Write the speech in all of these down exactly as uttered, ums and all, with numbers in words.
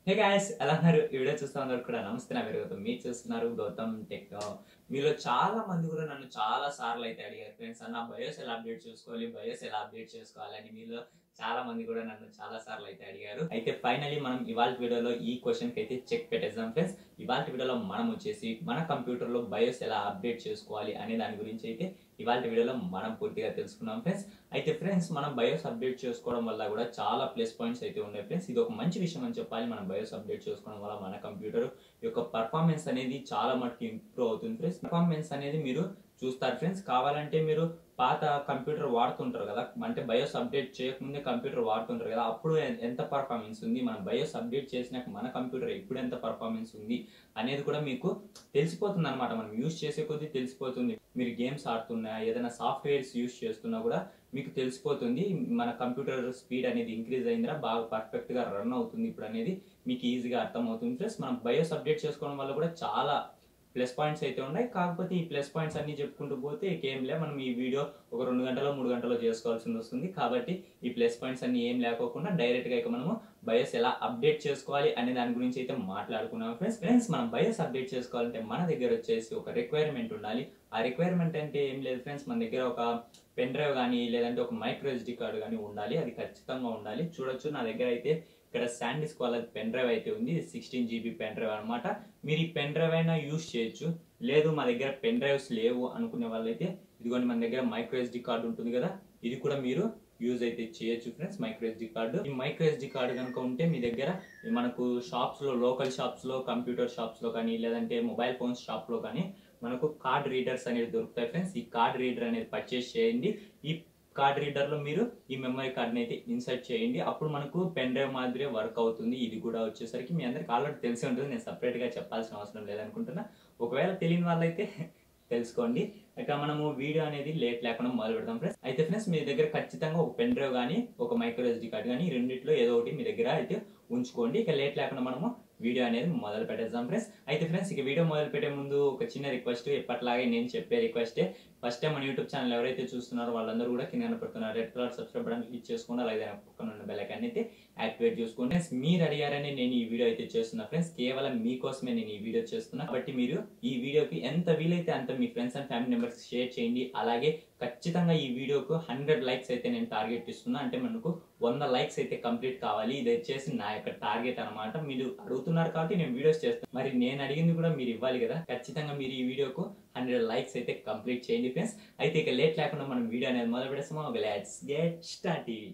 Hey guys, ఎలా ఉన్నారు? ఈ వీడియో చూస్తా ఉన్నారు కూడా నమస్తే. నా పేరు గౌతమ్, మీరు చూస్తున్నారు గౌతమ్ టెక్. మీలో చాలా మంది కూడా నన్ను చాలా సార్లు అయితే అడిగారు ఫ్రెండ్స్, అన్న బయోస్ ఎలా అప్డేట్ చేసుకోవాలి బయోస్ ఎలా అప్డేట్ చేసుకోవాలి అని. మీలో చాలా మంది కూడా నన్ను చాలా సార్లు అయితే అడిగారు. అయితే ఫైనలీ మనం ఇవాళ వీడియోలో ఈ క్వశ్చన్ కి అయితే చెక్ పెట్టేద్దాం ఫ్రెండ్స్. ఇవాళ వీడియోలో మనం వచ్చేసి మన కంప్యూటర్ లో బయోస్ ఎలా అప్డేట్ చేసుకోవాలి అనే దాని గురించి అయితే ఇవాళ వీడియోలో మనం పూర్తిగా తెలుసుకున్నాం ఫ్రెండ్స్. అయితే ఫ్రెండ్స్, మనం బయోస్ అప్డేట్ చేసుకోవడం వల్ల కూడా చాలా ప్లస్ పాయింట్స్ అయితే ఉన్నాయి ఫ్రెండ్స్. ఇది ఒక మంచి విషయం అని చెప్పాలి. మనం బయోస్ అప్డేట్ చేసుకోవడం వల్ల మన కంప్యూటర్ యొక్క పర్ఫార్మెన్స్ అనేది చాలా మటుకు ఇంప్రూవ్ అవుతుంది ఫ్రెండ్స్. పర్ఫార్మెన్స్ అనేది మీరు చూస్తారు ఫ్రెండ్స్. కావాలంటే మీరు పాత కంప్యూటర్ వాడుతుంటారు కదా, అంటే బయోస్ అప్డేట్ చేయకముందే కంప్యూటర్ వాడుతుంటారు కదా, అప్పుడు ఎంత పర్ఫార్మెన్స్ ఉంది, మనం బయోస్ అప్డేట్ చేసినాక మన కంప్యూటర్ ఇప్పుడు ఎంత పర్ఫార్మెన్స్ ఉంది అనేది కూడా మీకు తెలిసిపోతుంది అనమాట. మనం యూజ్ చేసే కొద్దీ తెలిసిపోతుంది. మీరు గేమ్స్ ఆడుతున్నా, ఏదైనా సాఫ్ట్వేర్స్ యూజ్ చేస్తున్నా కూడా మీకు తెలిసిపోతుంది మన కంప్యూటర్ స్పీడ్ అనేది ఇంక్రీజ్ అయిందిరా, బాగా పర్ఫెక్ట్ గా రన్ అవుతుంది ఇప్పుడు అనేది మీకు ఈజీగా అర్థం అవుతుంది ఫ్రెండ్స్. మనం బయోస్ అప్డేట్ చేసుకోవడం వల్ల కూడా చాలా ప్లస్ పాయింట్స్ అయితే ఉన్నాయి. కాకపోతే ఈ ప్లస్ పాయింట్స్ అన్ని చెప్పుకుంటూ పోతే ఏం లే, మనం ఈ వీడియో ఒక రెండు గంటలో మూడు గంటలో చేసుకోవాల్సి వస్తుంది. కాబట్టి ఈ ప్లస్ పాయింట్స్ అన్ని ఏం లేకోకుండా డైరెక్ట్ గా ఇక మనము బయోస్ ఎలా అప్డేట్ చేసుకోవాలి అనే దాని గురించి అయితే మాట్లాడుకున్నాం ఫ్రెండ్స్. ఫ్రెండ్స్, మనం బయోస్ అప్డేట్ చేసుకోవాలంటే మన దగ్గర వచ్చేసి ఒక రిక్వైర్మెంట్ ఉండాలి. ఆ రిక్వైర్మెంట్ అంటే ఏం లేదు ఫ్రెండ్స్, మన దగ్గర ఒక పెన్ డ్రైవ్ కానీ లేదంటే ఒక మైక్రో ఎస్డి కార్డు కానీ ఉండాలి. అది ఖచ్చితంగా ఉండాలి. చూడొచ్చు, నా దగ్గర అయితే ఇక్కడ శాండిస్క్ వాళ్ళది పెన్ డ్రైవ్ అయితే ఉంది. సిక్స్టీన్ జీబీ పెన్ డ్రైవ్ అనమాట. మీరు ఈ పెన్ డ్రైవ్ అయినా యూజ్ చేయొచ్చు. లేదు మా దగ్గర పెన్ డ్రైవ్స్ లేవు అనుకునే వాళ్ళైతే ఇదిగోండి, మన దగ్గర మైక్రో ఎస్డి కార్డు ఉంటుంది కదా, ఇది కూడా మీరు యూజ్ అయితే చేయొచ్చు ఫ్రెండ్స్. మైక్రో ఎస్డి కార్డు ఈ మైక్రో ఎస్డి కార్డు కనుక ఉంటే మీ దగ్గర మనకు షాప్స్ లో, లోకల్ షాప్స్ లో, కంప్యూటర్ షాప్స్ లో కానీ లేదంటే మొబైల్ ఫోన్స్ షాప్ లో కానీ మనకు కార్డ్ రీడర్స్ అనేది దొరుకుతాయి ఫ్రెండ్స్. ఈ కార్డ్ రీడర్ అనేది పర్చేస్ చేయండి. ఈ కార్డ్ రీడర్ లో మీరు ఈ మెమరీ కార్డ్ అయితే ఇన్సర్ట్ చేయండి. అప్పుడు మనకు పెన్ డ్రైవ్ మాదిరి వర్క్ అవుతుంది. ఇది కూడా వచ్చేసరికి మీ అందరికి ఆల్రెడీ తెలిసి ఉంటుంది, నేను సపరేట్ గా చెప్పాల్సిన అవసరం లేదనుకుంటున్నా. ఒకవేళ తెలియని వాళ్ళైతే తెలుసుకోండి. ఇక మనము వీడియో అనేది లేట్ లేకుండా మొదలు పెడదాం ఫ్రెండ్స్. అయితే ఫ్రెండ్స్, మీ దగ్గర ఖచ్చితంగా ఒక పెన్ డ్రైవ్ కానీ ఒక మైక్రో ఎస్డి కార్డ్ కానీ రెండిట్లో ఏదో ఒకటి మీ దగ్గర అయితే ఉంచుకోండి. ఇక లేట్ లేకుండా మనము వీడియో అనేది మొదలు పెట్టేద్దాం ఫ్రెండ్స్. అయితే ఫ్రెండ్స్, ఇక వీడియో మొదలు పెట్టే ముందు ఒక చిన్న రిక్వెస్ట్, ఎప్పటిలాగే నేను చెప్పే రిక్వెస్టే. ఫస్ట్ టైం మన యూట్యూబ్ ఛానల్ ఎవరైతే చూస్తున్నారో వాళ్ళందరూ కూడా కింద కనపడుతున్న red colour subscribe button click చేసుకోండి. అలాగే పక్కన ఉన్న బెల్ ఐకాన్ అయితే యాక్టివేట్ చేసుకోండి ఫ్రెండ్స్. మీరు అడిగారని నేను ఈ వీడియో అయితే చేస్తున్నా ఫ్రెండ్స్. కేవలం మీకోసమే నేను ఈ వీడియో చేస్తున్నా. కాబట్టి మీరు ఈ వీడియోకి ఎంత వీలైతే అంత మీ friends and family members share చేయండి. అలాగే ఖచ్చితంగా ఈ వీడియోకు హండ్రెడ్ లైక్స్ అయితే నేను టార్గెట్ ఇస్తున్నా. అంటే మనకు వంద లైక్స్ అయితే కంప్లీట్ కావాలి. ఇది వచ్చేసి నా యొక్క టార్గెట్ అనమాట. మీరు అడుగుతున్నారు కాబట్టి నేను వీడియోస్ చేస్తాను. మరి నేను అడిగింది కూడా మీరు ఇవ్వాలి కదా. ఖచ్చితంగా మీరు ఈ వీడియోకు హండ్రెడ్ లైక్స్ అయితే కంప్లీట్ చేయండి ఫ్రెండ్స్. అయితే ఇక లేట్ లేకుండా మనం వీడియో అనేది మొదలు పెడతాము. ఒక లెట్స్ గెట్ స్టార్టెడ్.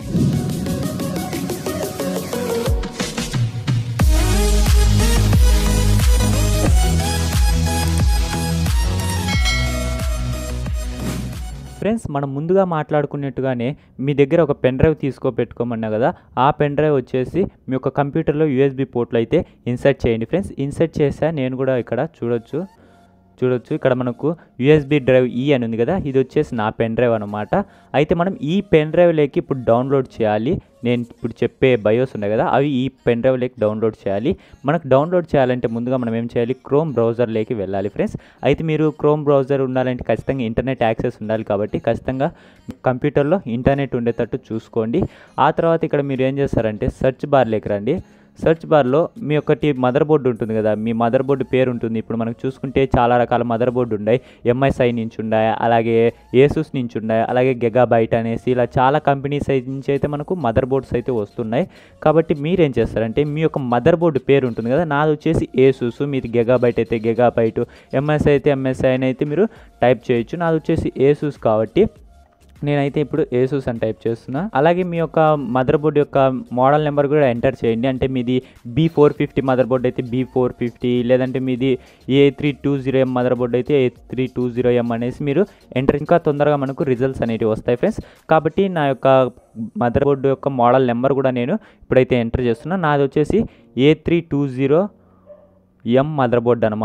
ఫ్రెండ్స్, మనం ముందుగా మాట్లాడుకున్నట్టుగానే మీ దగ్గర ఒక పెన్ డ్రైవ్ తీసుకో పెట్టుకోమన్నా కదా, ఆ పెన్ డ్రైవ్ వచ్చేసి మీ యొక్క కంప్యూటర్లో యూఎస్బి పోర్ట్లో అయితే ఇన్సర్ట్ చేయండి ఫ్రెండ్స్. ఇన్సర్ట్ చేసా నేను కూడా ఇక్కడ చూడొచ్చు చూడొచ్చు ఇక్కడ మనకు యూఎస్బి డ్రైవ్ ఈ అని ఉంది కదా, ఇది వచ్చేసి నా పెన్ డ్రైవ్ అనమాట. అయితే మనం ఈ పెన్ డ్రైవ్లోకి ఇప్పుడు డౌన్లోడ్ చేయాలి. నేను ఇప్పుడు చెప్పే బయోస్ ఉన్నాయి కదా, అవి ఈ పెన్ డ్రైవ్లోకి డౌన్లోడ్ చేయాలి. మనకు డౌన్లోడ్ చేయాలంటే ముందుగా మనం ఏం చేయాలి, క్రోమ్ బ్రౌజర్లోకి వెళ్ళాలి ఫ్రెండ్స్. అయితే మీరు క్రోమ్ బ్రౌజర్ ఉండాలంటే ఖచ్చితంగా ఇంటర్నెట్ యాక్సెస్ ఉండాలి. కాబట్టి ఖచ్చితంగా కంప్యూటర్లో ఇంటర్నెట్ ఉండేటట్టు చూసుకోండి. ఆ తర్వాత ఇక్కడ మీరు ఏం చేస్తారంటే సెర్చ్ బార్లోకి రండి. సెర్చ్ బార్లో మీ ఒక్కటి మదర్ బోర్డు ఉంటుంది కదా, మీ మదర్ బోర్డు పేరు ఉంటుంది. ఇప్పుడు మనకు చూసుకుంటే చాలా రకాల మదర్ బోర్డు ఉన్నాయి. ఎంఎస్ఐ నుంచి ఉన్నాయి, అలాగే ఏసూస్ నుంచి ఉన్నాయి, అలాగే గెగాబైట్ అనేసి ఇలా చాలా కంపెనీస్ నుంచి అయితే మనకు మదర్ బోర్డ్స్ అయితే వస్తున్నాయి. కాబట్టి మీరేం చేస్తారంటే మీ యొక్క మదర్ బోర్డు పేరు ఉంటుంది కదా, నాది వచ్చేసి ఏసూస్, మీది గెగాబైట్ అయితే గెగాబైట్, ఎంఎస్ఐ అయితే ఎంఎస్ఐ అని అయితే మీరు టైప్ చేయొచ్చు. నాది వచ్చేసి ఏసూస్ కాబట్టి నేనైతే ఇప్పుడు ఏసూస్ అని టైప్ చేస్తున్నా. అలాగే మీ యొక్క మదర్ బోర్డ్ యొక్క మోడల్ నెంబర్ కూడా ఎంటర్ చేయండి. అంటే మీది B four fifty mother board అయితే బీ ఫోర్ ఫిఫ్టీ, లేదంటే మీది A three two zero M mother board అయితే A three two zero M అనేసి మీరు ఎంటర్, ఇంకా తొందరగా మనకు రిజల్ట్స్ అనేవి వస్తాయి ఫ్రెండ్స్. కాబట్టి నా యొక్క మదర్ బోర్డు యొక్క మోడల్ నెంబర్ కూడా నేను ఇప్పుడైతే ఎంటర్ చేస్తున్నా. నాది వచ్చేసి A three two zero M mother board అనమాట.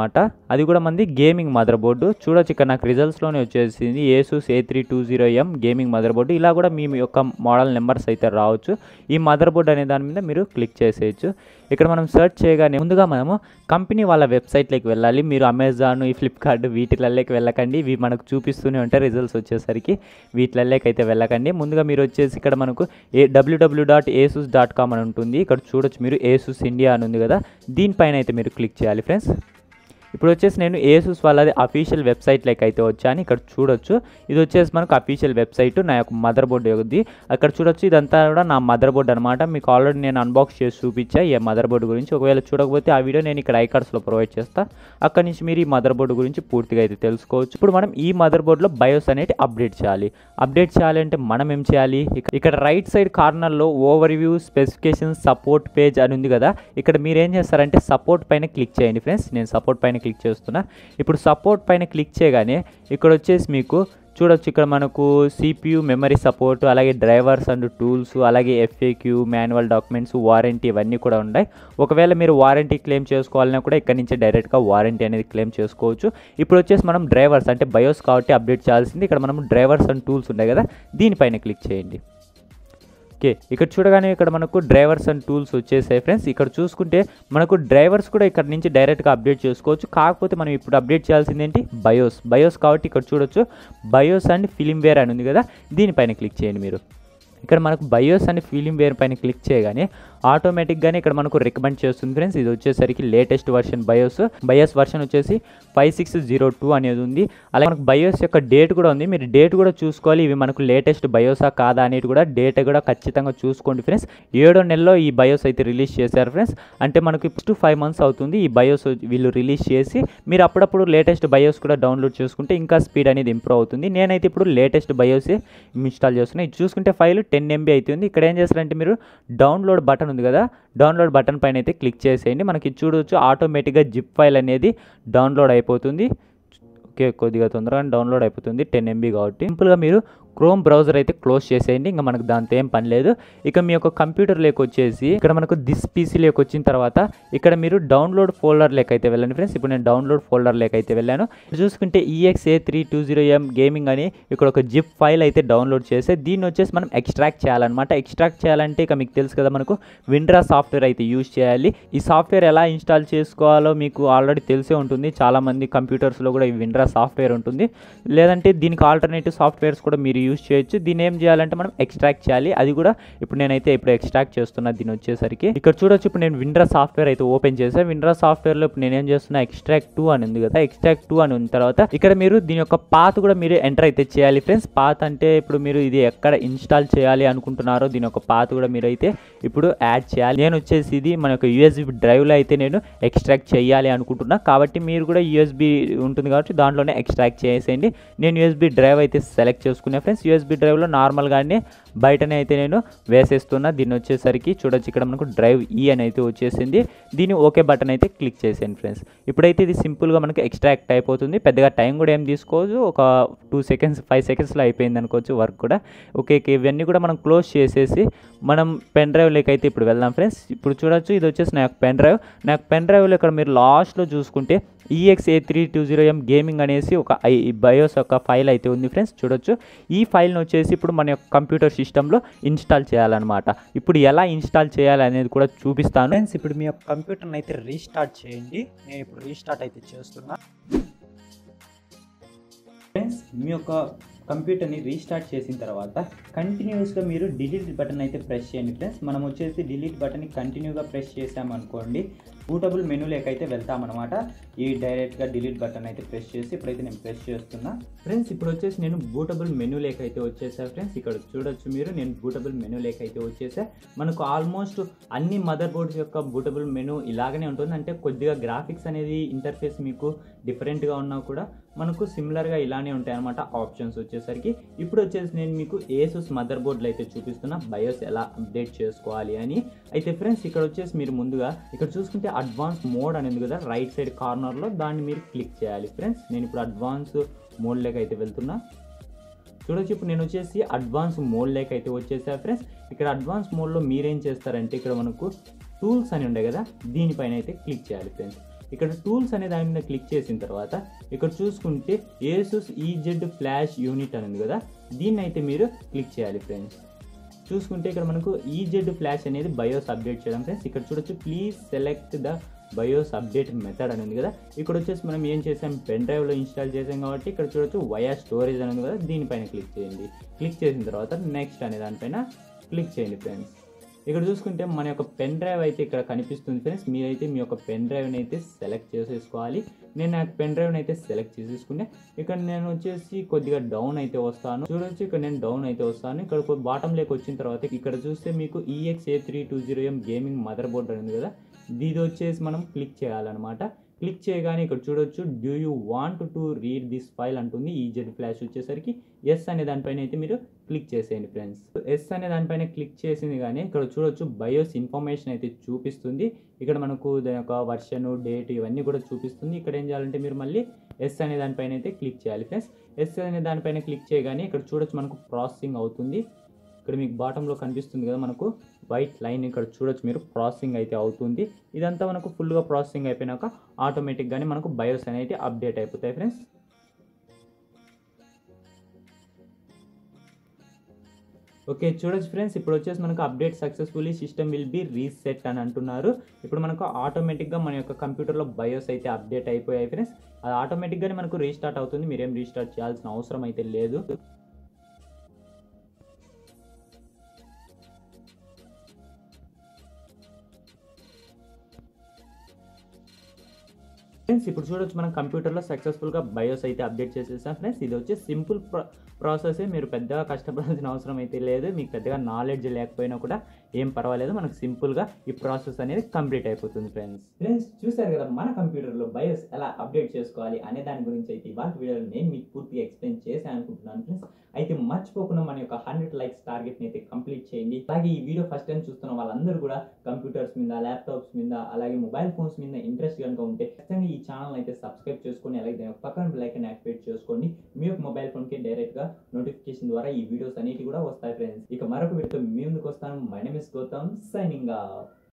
అది కూడా మంది గేమింగ్ మదర్ బోర్డు. చూడొచ్చు ఇక్కడ నాకు రిజల్ట్స్లోనే వచ్చేసింది ASUS A three two zero M gaming mother board. ఇలా కూడా మీ యొక్క మోడల్ నెంబర్స్ అయితే రావచ్చు. ఈ మదర్ బోర్డు అనే దాని మీద మీరు క్లిక్ చేసేయచ్చు. ఇక్కడ మనం సెర్చ్ చేయగానే ముందుగా మనము కంపెనీ వాళ్ళ వెబ్సైట్లోకి వెళ్ళాలి. మీరు అమెజాన్, ఈ ఫ్లిప్కార్ట్ వీటిలలోకి వెళ్ళకండి. ఇవి మనకు చూపిస్తూనే ఉంటాయి రిజల్ట్స్ వచ్చేసరికి. వీటిలలోకి అయితే వెళ్ళకండి. ముందుగా మీరు వచ్చేసి ఇక్కడ మనకు ఏ WWW dot ASUS dot com అని ఉంటుంది. ఇక్కడ చూడొచ్చు మీరు ఏసూస్ ఇండియా అని ఉంది కదా, దీనిపైన అయితే మీరు క్లిక్ చేయాలి ఫ్రెండ్స్. ఇప్పుడు వచ్చేసి నేను ఏసూస్ వాళ్ళది అఫీషియల్ వెబ్సైట్లోకి అయితే వచ్చాను. ఇక్కడ చూడొచ్చు ఇది వచ్చేసి మనకు అఫీషియల్ వెబ్సైట్, నా యొక్క మదర్ బోర్డు ఉంది. అక్కడ చూడొచ్చు ఇదంతా కూడా నా మదర్ బోర్డు అనమాట. మీకు ఆల్రెడీ నేను అన్బాక్స్ చేసి చూపించా ఈ మదర్ బోర్డు గురించి. ఒకవేళ చూడకపోతే ఆ వీడియో నేను ఇక్కడ ఐకార్డ్స్లో ప్రొవైడ్ చేస్తాను. అక్కడ నుంచి మీరు ఈ మదర్ బోర్డు గురించి పూర్తిగా అయితే తెలుసుకోవచ్చు. ఇప్పుడు మనం ఈ మదర్ బోర్డులో బయోస్ అనేది అప్డేట్ చేయాలి. అప్డేట్ చేయాలి అంటే మనం ఏం చేయాలి, ఇక్కడ రైట్ సైడ్ కార్నర్లో over view, specifications, support page అని ఉంది కదా, ఇక్కడ మీరు ఏం చేస్తారంటే సపోర్ట్ పైన క్లిక్ చేయండి ఫ్రెండ్స్. నేను సపోర్ట్ పైన క్లిక్ చేస్తున్నా. ఇప్పుడు సపోర్ట్ పైన క్లిక్ చేయగానే ఇక్కడ వచ్చేసి మీకు చూడొచ్చు ఇక్కడ మనకు సిపియు, మెమరీ సపోర్ట్, అలాగే డ్రైవర్స్ అండ్ టూల్స్, అలాగే ఎఫ్ఏక్యూ, మాన్యువల్ డాక్యుమెంట్స్, వారంటీ ఇవన్నీ కూడా ఉన్నాయి. ఒకవేళ మీరు వారంటీ క్లెయిమ్ చేసుకోవాలన్నా కూడా ఇక్కడ నుంచి డైరెక్ట్గా వారంటీ అనేది క్లెయిమ్ చేసుకోవచ్చు. ఇప్పుడు వచ్చేసి మనం డ్రైవర్స్ అంటే బయోస్ కాబట్టి అప్డేట్ చేయాల్సింది. ఇక్కడ మనం డ్రైవర్స్ అండ్ టూల్స్ ఉన్నాయి కదా, దీనిపైన క్లిక్ చేయండి. ఓకే, ఇక్కడ చూడగానే ఇక్కడ మనకు డ్రైవర్స్ అండ్ టూల్స్ వచ్చేసాయి ఫ్రెండ్స్. ఇక్కడ చూసుకుంటే మనకు డ్రైవర్స్ కూడా ఇక్కడ నుంచి డైరెక్ట్గా అప్డేట్ చేసుకోవచ్చు. కాకపోతే మనం ఇప్పుడు అప్డేట్ చేయాల్సింది ఏంటి, బయోస్. బయోస్ కాబట్టి ఇక్కడ చూడొచ్చు బయోస్ అండ్ ఫిలింవేర్ అని ఉంది కదా, దీనిపైన క్లిక్ చేయండి మీరు. ఇక్కడ మనకు బయోస్ అని ఫిలింవేర్ పైన క్లిక్ చేయగానే ఆటోమేటిక్గానే ఇక్కడ మనకు రికమెండ్ చేస్తుంది ఫ్రెండ్స్. ఇది వచ్చేసరికి latest version BIOS. BIOS version వచ్చేసి ఫైవ్ సిక్స్ జీరో టూ అనేది ఉంది. అలాగే మనకు బయోస్ యొక్క డేట్ కూడా ఉంది. మీరు డేట్ కూడా చూసుకోవాలి, ఇవి మనకు లేటెస్ట్ బయోసా కాదా అనేది కూడా డేట్ కూడా ఖచ్చితంగా చూసుకోండి ఫ్రెండ్స్. ఏడో నెలలో ఈ బయోస్ అయితే రిలీజ్ చేశారు ఫ్రెండ్స్. అంటే మనకు ఫస్ట్ ఫైవ్ మంత్స్ అవుతుంది ఈ బయోస్ వీళ్ళు రిలీజ్ చేసి. మీరు అప్పుడప్పుడు లేటెస్ట్ బయోస్ కూడా డౌన్లోడ్ చేసుకుంటే ఇంకా స్పీడ్ అనేది ఇంప్రూవ్ అవుతుంది. నేనైతే ఇప్పుడు లేటెస్ట్ బయోస్ ఇన్స్టాల్ చేస్తున్నాను. ఇది చూసుకుంటే ఫైల్ టెన్ ఎంబీ అవుతుంది. ఇక్కడ ఏం చేస్తారంటే మీరు డౌన్లోడ్ బటన్ ఉంది కదా, డౌన్లోడ్ బటన్ పైన అయితే క్లిక్ చేసేయండి. మనకి చూడవచ్చు ఆటోమేటిక్గా జిప్ ఫైల్ అనేది డౌన్లోడ్ అయిపోతుంది. ఓకే, కొద్దిగా తొందరగా డౌన్లోడ్ అయిపోతుంది, టెన్ ఎంబీ కాబట్టి. సింపుల్గా మీరు క్రోమ్ బ్రౌజర్ అయితే క్లోజ్ చేసేయండి. ఇంకా మనకు దాంతో ఏం పని లేదు. ఇక మీ యొక్క కంప్యూటర్ లేక వచ్చేసి ఇక్కడ మనకు దిస్ పీసీ లేక వచ్చిన తర్వాత ఇక్కడ మీరు డౌన్లోడ్ ఫోల్డర్ లేక అయితే వెళ్ళండి ఫ్రెండ్స్. ఇప్పుడు నేను డౌన్లోడ్ ఫోల్డర్ లేక అయితే వెళ్ళాను. చూసుకుంటే EX A three two zero M gaming అని ఇక్కడ ఒక జిప్ ఫైల్ అయితే డౌన్లోడ్ చేస్తే దీన్ని వచ్చేసి మనం ఎక్స్ట్రాక్ట్ చేయాలన్నమాట. ఎక్స్ట్రాక్ట్ చేయాలంటే ఇక మీకు తెలుసు కదా, మనకు విండ్రా సాఫ్ట్వేర్ అయితే యూజ్ చేయాలి. ఈ సాఫ్ట్వేర్ ఎలా ఇన్స్టాల్ చేసుకోవాలో మీకు ఆల్రెడీ తెలిసే ఉంటుంది. చాలామంది కంప్యూటర్స్లో కూడా ఈ విండ్రా సాఫ్ట్వేర్ ఉంటుంది. లేదంటే దీనికి ఆల్టర్నేటివ్ సాఫ్ట్వేర్స్ కూడా మీరు యూజ్ చేయొచ్చు. దీన్ని ఏం చేయాలంటే మనం ఎక్స్ట్రాక్ట్ చేయాలి. అది కూడా ఇప్పుడు నేనైతే ఇప్పుడు ఎక్స్ట్రాక్ట్ చేస్తున్నా. దీని వచ్చేసరికి ఇక్కడ చూడొచ్చు ఇప్పుడు నేను విండ్రా సాఫ్ట్వేర్ అయితే ఓపెన్ చేశాను. విండ్రా సాఫ్ట్వేర్లో ఇప్పుడు నేను ఏం చేస్తున్నా, ఎక్స్ట్రాక్ట్ టూ అని ఉంది కదా, ఎక్స్ట్రాక్ట్ టూ అని ఉన్న తర్వాత ఇక్కడ మీరు దీని యొక్క పాత్ కూడా మీరు ఎంటర్ అయితే చేయాలి ఫ్రెండ్స్. పాత్ అంటే ఇప్పుడు మీరు ఇది ఎక్కడ ఇన్స్టాల్ చేయాలి అనుకుంటున్నారో దీని యొక్క పాత్ కూడా మీరు అయితే ఇప్పుడు యాడ్ చేయాలి. నేను వచ్చేసి ఇది మన యొక్క యూఎస్బి డ్రైవ్లో అయితే నేను ఎక్స్ట్రాక్ట్ చేయాలి అనుకుంటున్నా. కాబట్టి మీరు కూడా యూఎస్బి ఉంటుంది కాబట్టి దాంట్లోనే ఎక్స్ట్రాక్ట్ చేసేయండి. నేను యూఎస్బి డ్రైవ్ అయితే సెలెక్ట్ చేసుకున్నా ఫ్రెండ్స్. యూఎస్బి డ్రైవ్లో నార్మల్గానే బయటనే అయితే నేను వేసేస్తున్నా. దీన్ని వచ్చేసరికి చూడొచ్చు ఇక్కడ మనకు డ్రైవ్ ఈ అని అయితే వచ్చేసింది. దీన్ని ఓకే బటన్ అయితే క్లిక్ చేసేయండి ఫ్రెండ్స్. ఇప్పుడైతే ఇది సింపుల్గా మనకు ఎక్స్ట్రాక్ట్ అయిపోతుంది. పెద్దగా టైం కూడా ఏం తీసుకోవచ్చు, ఒక టూ సెకండ్స్ ఫైవ్ సెకండ్స్లో అయిపోయింది అనుకోవచ్చు వర్క్ కూడా. ఓకే, ఇవన్నీ కూడా మనం క్లోజ్ చేసేసి మనం పెన్ డ్రైవ్ లేక అయితే ఇప్పుడు వెళ్దాం ఫ్రెండ్స్. ఇప్పుడు చూడొచ్చు ఇది వచ్చేసి నా యొక్క పెన్ డ్రైవ్. నా యొక్క పెన్ డ్రైవ్లో ఇక్కడ మీరు లాస్ట్లో చూసుకుంటే EX A three two zero M gaming అనేసి ఒక ఐ బయోస్ యొక్క ఫైల్ అయితే ఉంది ఫ్రెండ్స్. చూడొచ్చు ఈ ఫైల్ని వచ్చేసి ఇప్పుడు మన యొక్క కంప్యూటర్ సిస్టంలో ఇన్స్టాల్ చేయాలన్నమాట. ఇప్పుడు ఎలా ఇన్స్టాల్ చేయాలి అనేది కూడా చూపిస్తాను ఫ్రెండ్స్. ఇప్పుడు మీ యొక్క కంప్యూటర్ని అయితే రీస్టార్ట్ చేయండి. నేను ఇప్పుడు రీస్టార్ట్ అయితే చేస్తున్నా ఫ్రెండ్స్. మీ యొక్క కంప్యూటర్ని రీస్టార్ట్ చేసిన తర్వాత కంటిన్యూస్గా మీరు డిలీట్ బటన్ అయితే ప్రెస్ చేయండి ఫ్రెండ్స్. మనం వచ్చేసి డిలీట్ బటన్ని కంటిన్యూగా ప్రెస్ చేసామనుకోండి బూటబుల్ మెనూలోకి అయితే వెళ్తామన్నమాట. ఈ డైరెక్ట్గా డిలీట్ బటన్ అయితే ప్రెస్ చేసి ఇప్పుడైతే నేను ప్రెస్ చేస్తున్నా ఫ్రెండ్స్. ఇప్పుడు వచ్చేసి నేను బూటబుల్ మెనూలోకి అయితే వచ్చేసా ఫ్రెండ్స్. ఇక్కడ చూడొచ్చు మీరు నేను బూటబుల్ మెనూలోకి అయితే వచ్చేసా. మనకు ఆల్మోస్ట్ అన్ని మదర్ బోర్డ్స్ యొక్క బూటబుల్ మెనూ ఇలాగనే ఉంటుంది. అంటే కొద్దిగా గ్రాఫిక్స్ అనేది ఇంటర్ఫేస్ మీకు డిఫరెంట్గా ఉన్నా కూడా మనకు సిమిలర్గా ఇలానే ఉంటాయి అన్నమాట ఆప్షన్స్ వచ్చేసరికి. ఇప్పుడు వచ్చేసి నేను మీకు ఏసూస్ మదర్ బోర్డులు అయితే చూపిస్తున్నా బయోస్ ఎలా అప్డేట్ చేసుకోవాలి అని. అయితే ఫ్రెండ్స్ ఇక్కడ వచ్చేసి మీరు ముందుగా ఇక్కడ చూసుకుంటే అడ్వాన్స్ మోడ్ అని ఉంది కదా రైట్ సైడ్ కార్నర్లో, దాన్ని మీరు క్లిక్ చేయాలి ఫ్రెండ్స్. నేను ఇప్పుడు అడ్వాన్స్ మోడ్ లేక అయితే వెళ్తున్నా. చూడొచ్చు ఇప్పుడు నేను వచ్చేసి అడ్వాన్స్ మోడ్ లేక అయితే వచ్చేసా ఫ్రెండ్స్. ఇక్కడ అడ్వాన్స్ మోడ్లో మీరేం చేస్తారంటే ఇక్కడ మనకు టూల్స్ అని ఉండే కదా, దీనిపైన అయితే క్లిక్ చేయాలి ఫ్రెండ్స్. ఇక్కడ టూల్స్ అనే దాని మీద క్లిక్ చేసిన తర్వాత ఇక్కడ చూసుకుంటే ఏసూస్ ఈజెడ్ ఫ్లాష్ యూనిట్ అని ఉంది కదా, దీన్ని అయితే మీరు క్లిక్ చేయాలి ఫ్రెండ్స్. చూసుకుంటే ఇక్కడ మనకు ఈజెడ్ ఫ్లాష్ అనేది బయోస్ అప్డేట్ చేయడం ఫ్రెండ్స్. ఇక్కడ చూడొచ్చు please select the BIOS update method అని ఉంది కదా, ఇక్కడ వచ్చేసి మనం ఏం చేసాం పెన్ డ్రైవ్లో ఇన్స్టాల్ చేసాం కాబట్టి ఇక్కడ చూడొచ్చు వయా స్టోరేజ్ అని ఉంది కదా, దీనిపైన క్లిక్ చేయండి. క్లిక్ చేసిన తర్వాత నెక్స్ట్ అనే దానిపైన క్లిక్ చేయండి ఫ్రెండ్స్. ఇక్కడ చూసుకుంటే మన యొక్క పెన్ డ్రైవ్ అయితే ఇక్కడ కనిపిస్తుంది ఫ్రెండ్స్. మీరైతే మీ యొక్క పెన్ డ్రైవ్ని అయితే సెలెక్ట్ చేసేసుకోవాలి. నేను నాకు పెన్ డ్రైవ్ని అయితే సెలెక్ట్ చేసేసుకునే ఇక్కడ నేను వచ్చేసి కొద్దిగా డౌన్ అయితే వస్తాను. చూడొచ్చు ఇక్కడ నేను డౌన్ అయితే వస్తాను. ఇక్కడ బాటమ్ లేక వచ్చిన తర్వాత ఇక్కడ చూస్తే మీకు EX A three two zero M gaming mother board అనేది కదా, ఇది వచ్చేసి మనం క్లిక్ చేయాలన్నమాట. క్లిక్ చేయగానే ఇక్కడ చూడొచ్చు do you want to read this file అంటుంది. ఈజెడ్ ఫ్లాష్ వచ్చేసరికి ఎస్ అనే దానిపైన అయితే మీరు క్లిక్ చేసేయండి ఫ్రెండ్స్. ఎస్ అనే దానిపైన క్లిక్ చేసింది కానీ ఇక్కడ చూడొచ్చు బయోస్ ఇన్ఫర్మేషన్ అయితే చూపిస్తుంది. ఇక్కడ మనకు దాని యొక్క వర్షన్ డేట్ ఇవన్నీ కూడా చూపిస్తుంది. ఇక్కడ ఏం చేయాలంటే మీరు మళ్ళీ ఎస్ అనే దానిపైన అయితే క్లిక్ చేయాలి ఫ్రెండ్స్. ఎస్ అనే దానిపైన క్లిక్ చేయగానే ఇక్కడ చూడొచ్చు మనకు ప్రాసెసింగ్ అవుతుంది. ఇక్కడ మీకు బాటంలో కనిపిస్తుంది కదా మనకు వైట్ లైన్, ఇక్కడ చూడొచ్చు మీరు ప్రాసెసింగ్ అయితే అవుతుంది. ఇదంతా మనకు ఫుల్గా ప్రాసెసింగ్ అయిపోయినాక ఆటోమేటిక్గానే మనకు బయోస్ అనేది అప్డేట్ అయిపోతాయి ఫ్రెండ్స్. ఓకే చూడొచ్చు ఫ్రెండ్స్, ఇప్పుడు వచ్చేసి మనకు update successfully system will be reset అని అంటున్నారు. ఇప్పుడు మనకు ఆటోమేటిక్గా మన యొక్క కంప్యూటర్లో బయోస్ అయితే అప్డేట్ అయిపోయాయి ఫ్రెండ్స్. అది ఆటోమేటిక్గానే మనకు రీస్టార్ట్ అవుతుంది, మీరేం రీస్టార్ట్ చేయాల్సిన అవసరం అయితే లేదు. ఫ్రెండ్స్ ఇప్పుడు చూడొచ్చు మనం కంప్యూటర్లో సక్సెస్ఫుల్గా బయోస్ అయితే అప్డేట్ చేసేసాం ఫ్రెండ్స్. ఇది వచ్చి సింపుల్ ప్రాసెస్, మీరు పెద్దగా కష్టపడాల్సిన అవసరం అయితే లేదు. మీకు పెద్దగా నాలెడ్జ్ లేకపోయినా కూడా ఏం పర్వాలేదు, మనకు సింపుల్గా ఈ ప్రాసెస్ అనేది కంప్లీట్ అయిపోతుంది ఫ్రెండ్స్. ఫ్రెండ్స్ చూసారు కదా మన కంప్యూటర్లో బయోస్ ఎలా అప్డేట్ చేసుకోవాలి అనే దాని గురించి అయితే ఇవాళ వీడియోలో నేను మీకు పూర్తిగా ఎక్స్ప్లెయిన్ చేశాను అనుకుంటున్నాను ఫ్రెండ్స్. అయితే మర్చిపోకుండా మన యొక్క హండ్రెడ్ లైక్స్ టార్గెట్ని అయితే కంప్లీట్ చేయండి. అలాగే ఈ వీడియో ఫస్ట్ టైం చూస్తున్న వాళ్ళందరూ కూడా కంప్యూటర్స్ మీద, ల్యాప్టాప్స్ మీద, అలాగే మొబైల్ ఫోన్స్ మీద ఇంట్రెస్ట్ కనుక ఉంటే ఖచ్చితంగా ఈ ఛానల్ అయితే సబ్స్క్రైబ్ చేసుకొని అలాగే దాని పక్కన బెల్ ఐకాన్ యాక్టివేట్ చేసుకోండి. మీ యొక్క మొబైల్ ఫోన్కి డైరెక్ట్గా నోటిఫికేషన్ ద్వారా ఈ వీడియోస్ అనేవి కూడా వస్తాయి ఫ్రెండ్స్. ఇక మరొక వీడియోతో మీ ముందుకు వస్తాను. My name is Gautam, signing of.